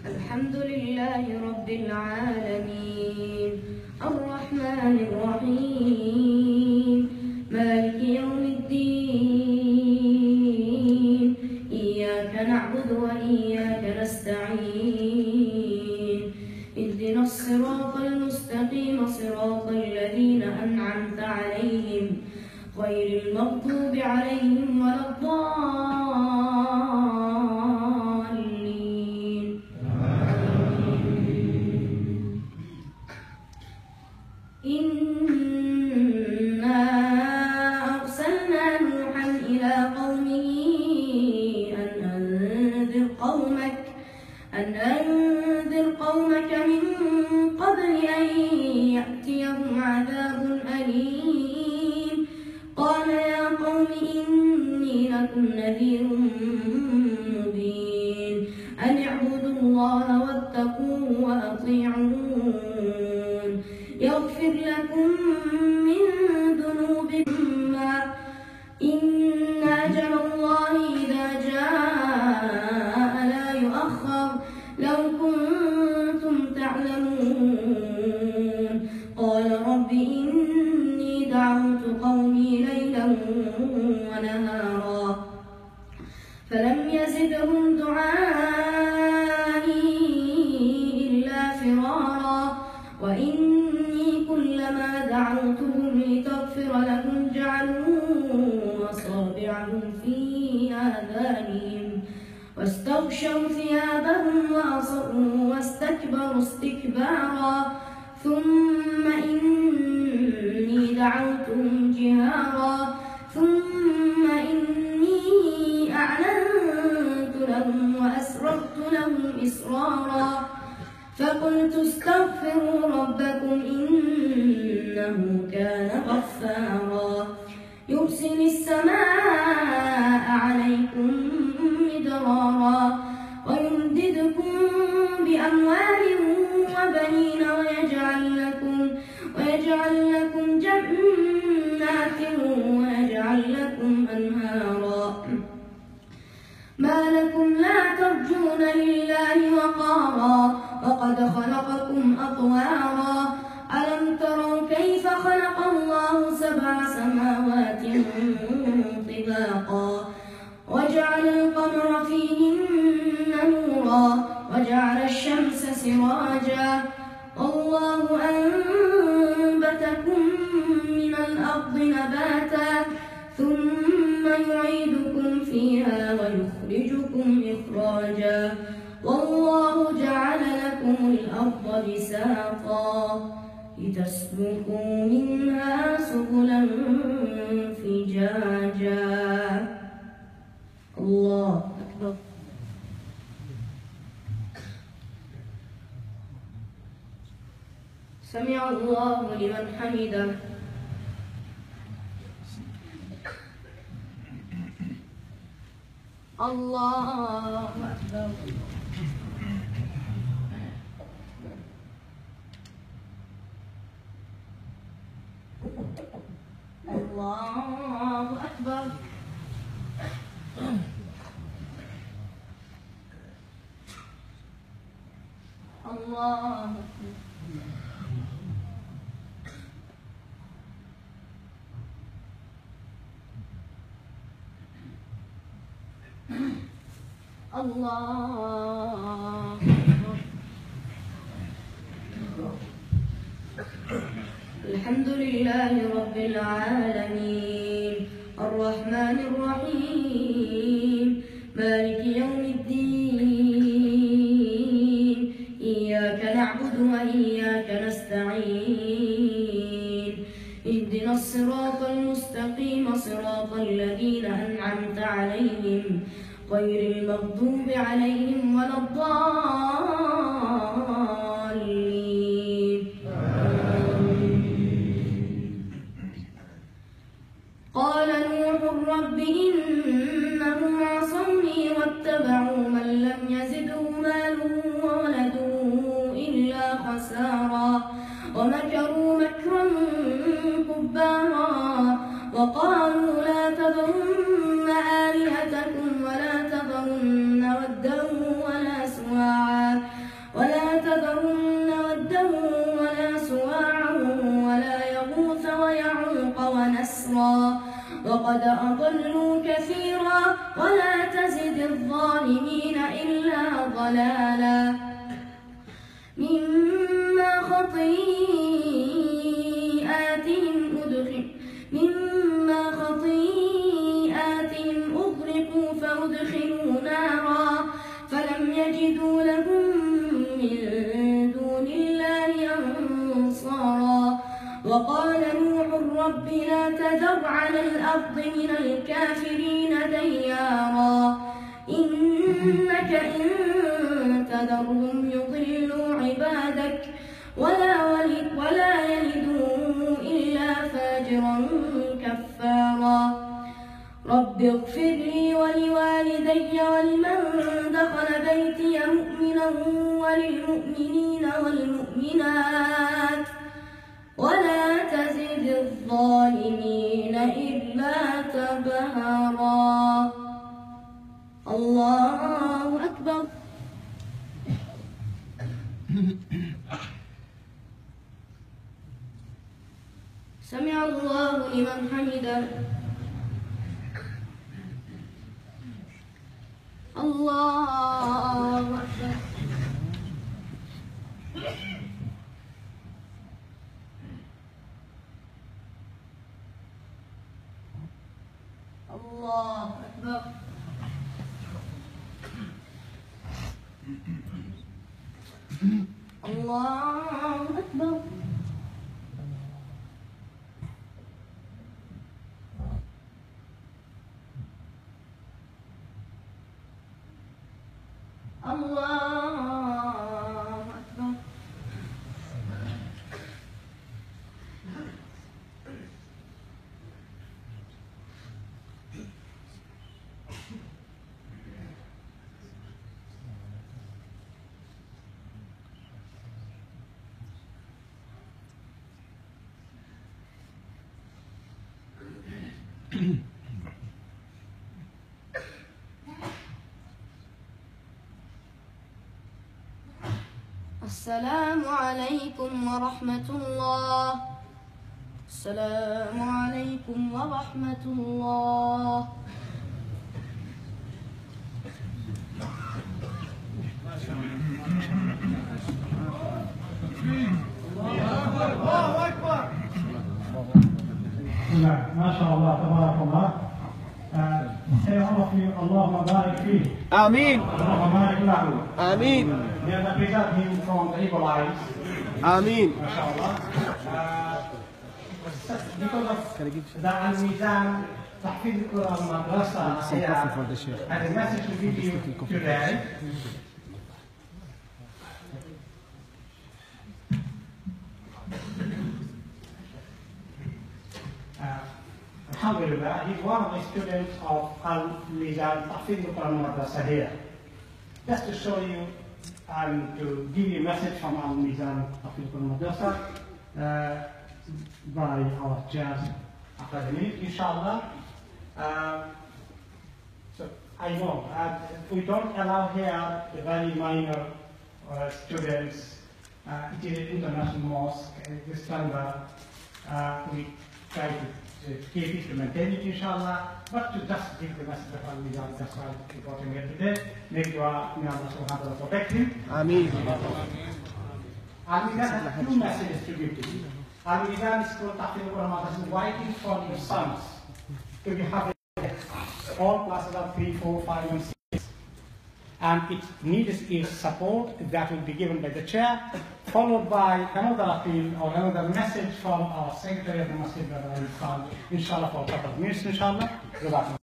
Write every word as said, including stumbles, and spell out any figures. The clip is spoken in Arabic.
الحمد لله رب العالمين الرحمن الرحيم مالك يوم الدين إياك نعبد وإياك نستعين اهدنا الصراط المستقيم صراط الذين أنعمت عليهم غير المغضوب عليهم ولا الضالين. إنا أرسلنا نوحا إلى قومه أن أنذر قومك أن أنذر قومك من قبل أن يأتيهم عذاب أليم. قال يا قوم إني لكم نذير مبين أن اعبدوا الله واتقوه وأطيعون يغفر لكم من ذنوبكم إن أجل الله إذا جاء لا يؤخر لو كنتم تعلمون. قال رب إني دعوت قومي ليلا ونهارا فلم يزدهم دعائي إلا فرارا وإني كلما دعوتهم لتغفر لهم جعلوا أصابعهم في آذانهم واستغشوا ثيابهم وأصروا واستكبروا استكبارا ثم إني دعوتهم جهارا ثم إني أعلنت لهم وأسررت لهم إسرارا فقلت استغفروا ربكم إنه كان غفارا يرسل السماء عليكم مدرارا ويمددكم بأموال وبنين ويجعل لكم ويجعل لكم جنات ويجعل لكم أنهارا ما لكم لا ترجون لله وقارا وقد خلقكم أطوارا ألم تروا كيف خلق الله سبع سماوات طباقا وجعل القمر فيهن نورا وجعل الشمس سراجا والله أنبتكم من الأرض نباتا ثم يعيدكم فيها ويخرجكم إخراجا والله جعل لكم الأرض بساطا لتسلكوا منها سبلا فجاجا. الله أكبر. سمع الله لمن حمده. الله أكبر. الله أكبر. الله أكبر. الله أكبر. الحمد لله رب العالمين الرحمن الرحيم مالك يوم الدين إياك نعبد وإياك نستعين اهدنا الصراط المستقيم صراط الذين أنعمت عليهم غير المغضوب عليهم ولا الضالين. قال نوح رب إنهم عصوني واتبعوا من لم يزده ماله وولده إلا خسارا ومكروا مكرا كبارا وقالوا لا تذرن آلهتكم ولا تذرن ودا ولا سواعا أضلوا كثيرا ولا تزد الظالمين إلا ضلالا. مما خطيئاتهم أدخل مما خطيئاتهم أغرقوا فأدخلوا نارا فلم يجدوا لهم من دون الله أنصارا. وقال نوح رب لا تذر على الأرض من الكافرين ديارا إنك إن تذرهم يضلوا عبادك ولا ولد ولا يلدوا إلا فاجرا كفارا. رب اغفر لي ولوالدي ولمن دخل بيتي مؤمنا وللمؤمنين والمؤمنات ولا تزد الظالمين إلا تبهرا. الله أكبر. سمع الله لمن حمده. الله أكبر. الله أكبر. الله أكبر. الله أكبر. السلام عليكم ورحمة الله. السلام عليكم ورحمة الله. الله أكبر. ما شاء الله تبارك الله. Say all of you, Allahumma barik fih. Ameen. Allahumma barik lahu. Ameen. May Allah preserve him from the evil eyes. Ameen. MashaAllah. Uh, because of the Al-Mizan Tahfiz Quran Madrasa here, as a message to give you today. Uh, Alhamdulillah, he's one of the students of Al-Mizan Tahfiz Quran Madrasa here. Just to show you and to give you a message from Al-Mizan Tahfiz Quran Madrasa uh, by our Jazz Academy, inshallah. Uh, so I know uh, we don't allow here the very minor uh, students. Uh, it is an international mosque. This standard uh, we try to to keep it, to maintain it, inshallah, but to just give the message of Al-Mizan. That's why we got him here today. May Allah subhanahu wa ta'ala protect him. Ameen. Al-Mizan has two messages to give to you. Al-Mizan is called Tahfiz Quran Madrasa, waiting for your sons to be having all classes of three, four, five, and six. And it needs its support that will be given by the chair, followed by another appeal or another message from our Secretary of the Masjid, Brother Ali Khan, inshallah, for a couple of minutes, inshallah.